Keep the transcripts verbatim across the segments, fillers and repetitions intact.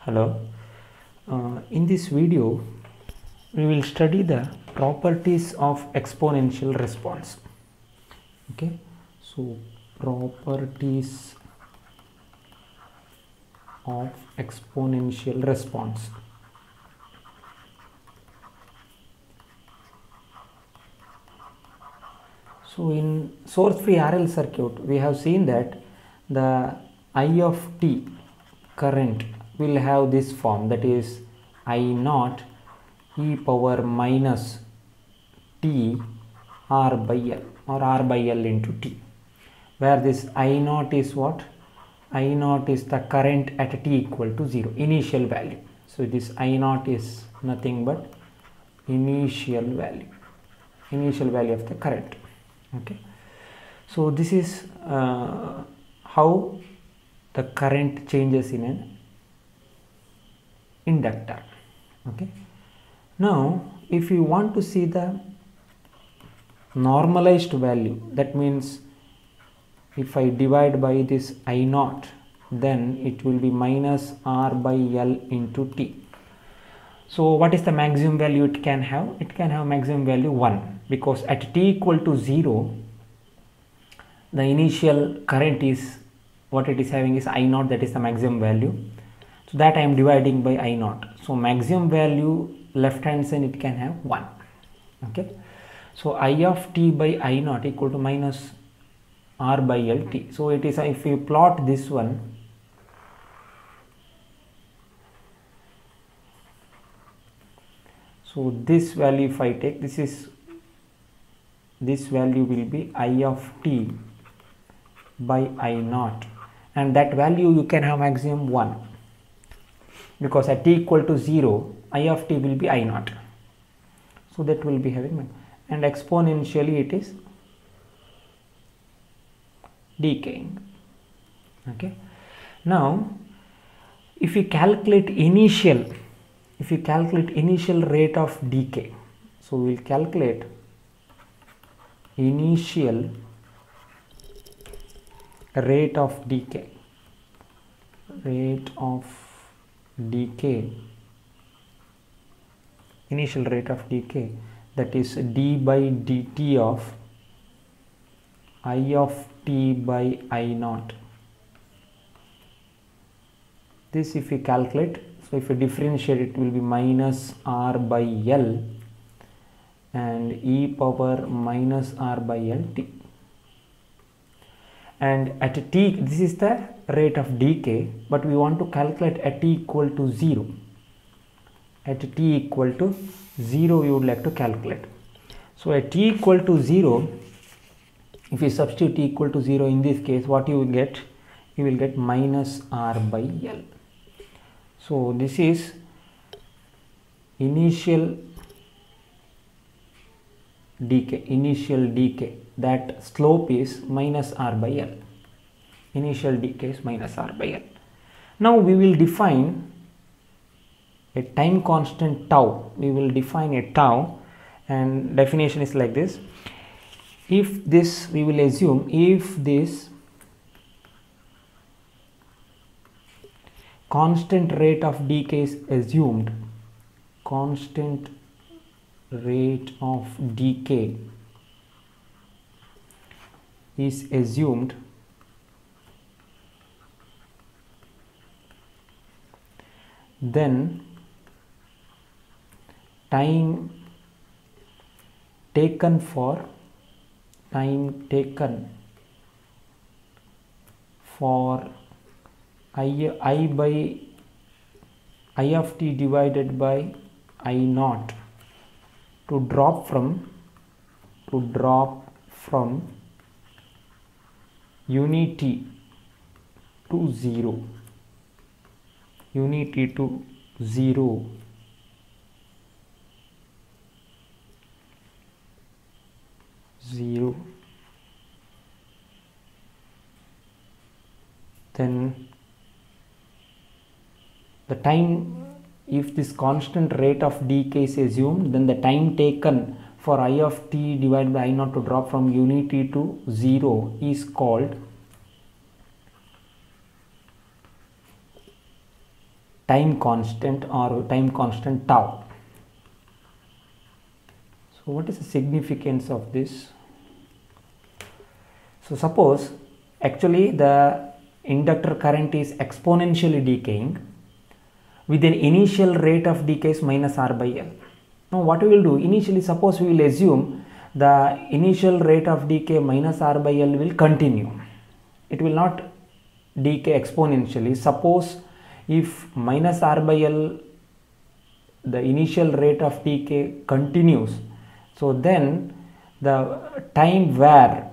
Hello. Uh, in this video, we will study the properties of exponential response. Okay, so properties of exponential response. So in source free R L circuit, we have seen that the I of t current will have this form, that is I naught e power minus t r by l or r by l into t, where this I naught is what? I naught is the current at t equal to zero, initial value. So this I naught is nothing but initial value, initial value of the current. Okay, so this is uh, how the current changes in an inductor. Okay, now if you want to see the normalized value, that means if I divide by this I naught, then it will be minus r by l into t. So what is the maximum value it can have? It can have maximum value one, because at t equal to zero, the initial current is what it is having is I naught, that is the maximum value. So that I am dividing by I naught. So maximum value left hand side it can have one. Okay, so I of t by I naught equal to minus r by l t. So it is, if you plot this one, so this value if I take, this is, this value will be I of t by I naught, and that value you can have maximum one, because at t equal to zero I of t will be I naught. So that will be having, and exponentially it is decaying. Okay, now if you calculate initial, if you calculate initial rate of decay, so we will calculate initial rate of decay, rate of decay, initial rate of decay, that is d by dt of I of t by I naught. This if we calculate, so if you differentiate, it will be minus r by l and e power minus r by l t. And at t, this is the rate of decay, but we want to calculate at t equal to zero. At t equal to zero you would like to calculate. So at t equal to zero, if you substitute t equal to zero in this case, what you will get? You will get minus r by l. So this is initial decay, initial decay, that slope is minus r by l. Initial decay is minus r by l. Now we will define a time constant tau. We will define a tau, and definition is like this. If this, we will assume, if this constant rate of decay is assumed, constant rate of decay is assumed, then time taken for time taken for I, I by I of t divided by I naught to drop from to drop from unity to zero, unity to zero, zero, then the time, if this constant rate of decay is assumed, then the time taken for I of t divided by I naught to drop from unity to zero is called time constant or time constant tau. So what is the significance of this? So suppose actually the inductor current is exponentially decaying with an initial rate of decay is minus R by L. Now what we will do, initially suppose we will assume the initial rate of decay minus R by L will continue. It will not decay exponentially. Suppose if minus R by L, the initial rate of decay continues, so then the time where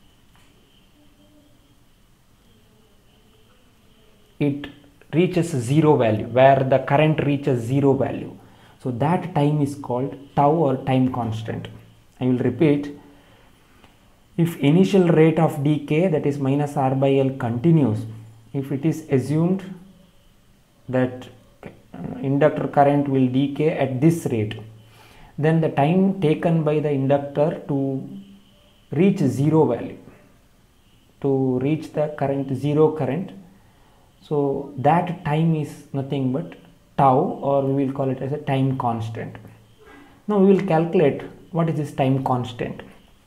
it reaches zero value, where the current reaches zero value, so that time is called tau or time constant. I will repeat, if initial rate of decay, that is minus R by L, continues, if it is assumed that inductor current will decay at this rate, then the time taken by the inductor to reach zero value, to reach the current, zero current, so that time is nothing but tau, or we will call it as a time constant. Now we will calculate what is this time constant.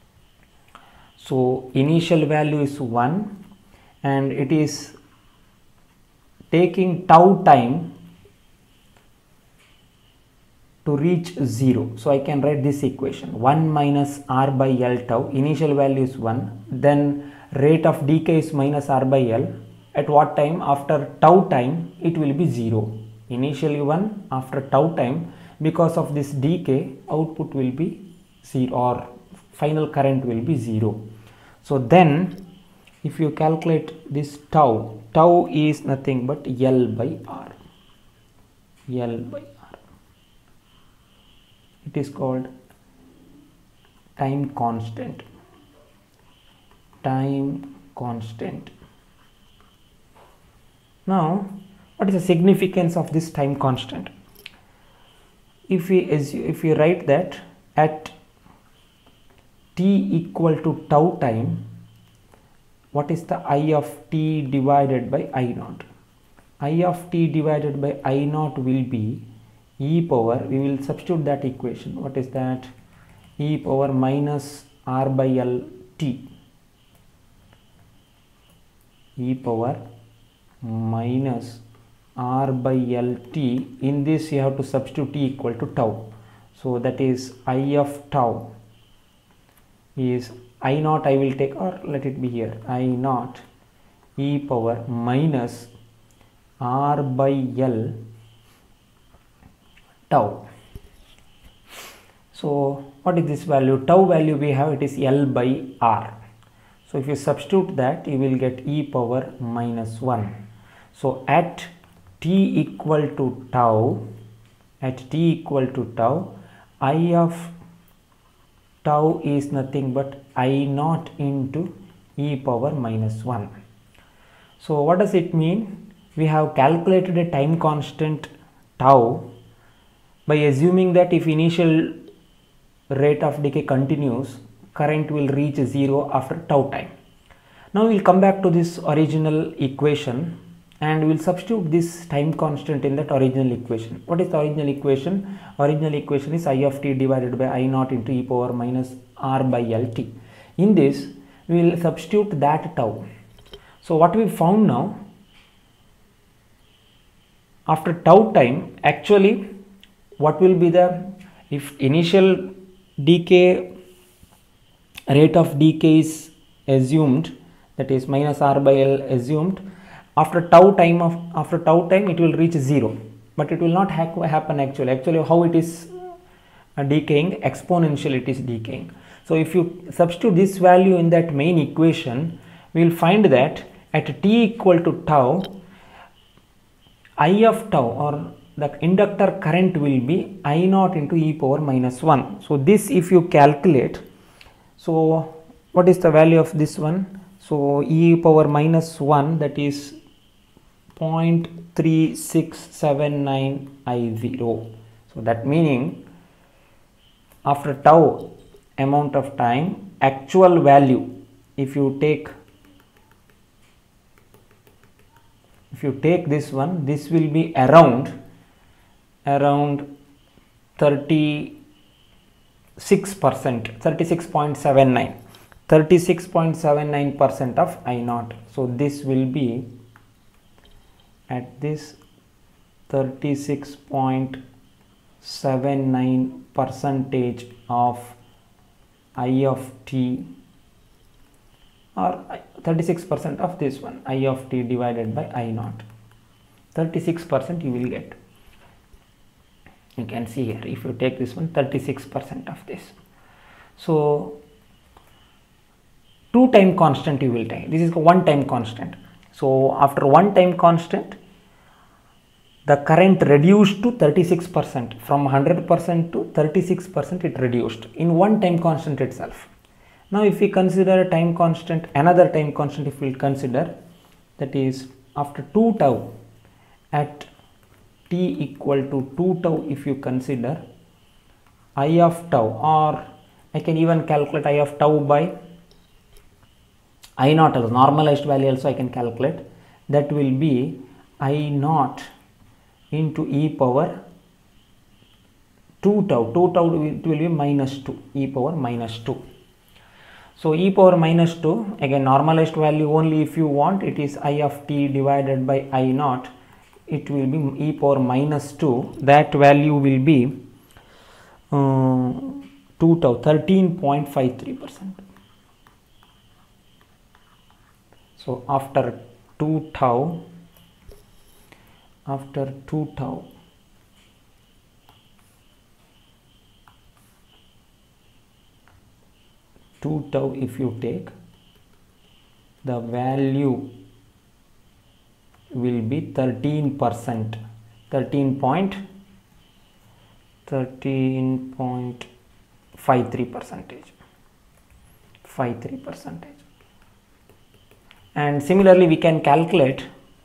So initial value is one and it is taking tau time to reach zero. So I can write this equation, one minus R by L tau, initial value is one, then rate of decay is minus R by L. At what time? After tau time it will be zero. Initially one, after tau time, because of this decay, output will be zero or final current will be zero. So then if you calculate this tau, tau is nothing but L by R, L by R. It is called time constant, time constant. Now what is the significance of this time constant? If we if we write that at t equal to tau time, what is the I of t divided by I naught? I of t divided by I naught will be e power, we will substitute that equation. What is that? E power minus R by L t, e power minus R by L t. In this you have to substitute t equal to tau, so that is I of tau is I naught, I will take, or let it be here, I naught e power minus R by L tau. So what is this value? Tau value we have, it is L by R. So if you substitute that, you will get e power minus one. So at t equal to tau, at t equal to tau, I of tau is nothing but I naught into e power minus one. So what does it mean? We have calculated a time constant tau by assuming that if initial rate of decay continues, current will reach zero after tau time. Now we will come back to this original equation and we will substitute this time constant in that original equation. What is the original equation? Original equation is I of t divided by I naught into e power minus R by L t. In this we will substitute that tau. So what we found now, after tau time, actually what will be the, if initial decay rate of decay is assumed, that is minus R by L assumed, after tau time of after tau time it will reach zero, but it will not ha happen actually. Actually how it is uh, decaying? Exponentially it is decaying. So if you substitute this value in that main equation, we will find that at t equal to tau, I of tau or the inductor current will be I naught into e power minus one. So this if you calculate, so what is the value of this one? So e power minus one, that is zero point three six seven nine I zero. So that meaning after tau amount of time, actual value, if you take if you take this one, this will be around around thirty-six percent, thirty-six point seven nine, thirty-six point seven nine percent of I naught. So this will be at this thirty-six point seven nine percentage of I of t, or thirty-six percent of this one, I of t divided by I naught. thirty-six percent you will get. You can see here, if you take this one, thirty-six percent of this. So two time constant you will take. This is a one time constant. So after one time constant, the current reduced to thirty-six percent, from one hundred percent to thirty-six percent it reduced in one time constant itself. Now if we consider a time constant, another time constant if we consider, that is after two tau, at t equal to two tau, if you consider I of tau, or I can even calculate I of tau by I naught, as normalized value also I can calculate, that will be I naught into e power two tau, two tau it will be minus two, e power minus two. So e power minus two, again normalized value only if you want, it is I of t divided by I naught, it will be e power minus two, that value will be uh, two tau, thirteen point five three percent. So after two tau, after two tau, two tau if you take, the value will be thirteen percent, thirteen point thirteen point five three percentage, five three percentage. And similarly we can calculate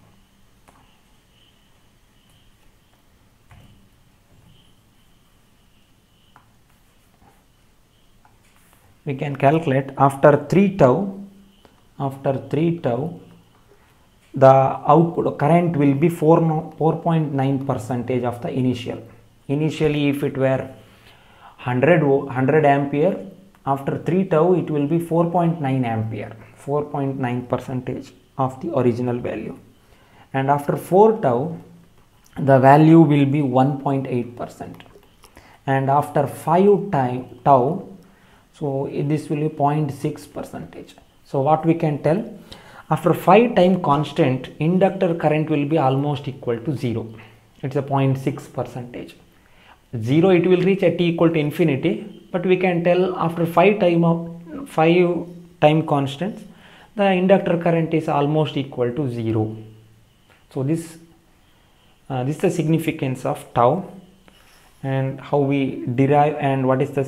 we can calculate after three tau, after three tau the output current will be four point nine percentage of the initial. Initially if it were one hundred ampere, after three tau it will be four point nine ampere, four point nine percentage of the original value, and after four tau the value will be one point eight percent, and after five time tau, so this will be zero point six percentage. So what we can tell, after five time constant, inductor current will be almost equal to zero. It's a zero point six percentage. Zero it will reach at t equal to infinity, but we can tell after five time of five time constants, the inductor current is almost equal to zero. So this uh, this is the significance of tau, and how we derive, and what is the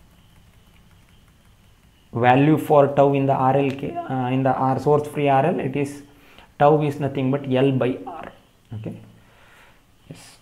value for tau in the R L K, uh, in the R source free R L. It is tau is nothing but L by R. Okay. Yes.